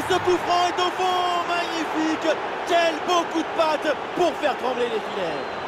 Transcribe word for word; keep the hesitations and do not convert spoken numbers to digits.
Ce coup franc est au fond, magnifique. Quel beau coup de patte pour faire trembler les filets.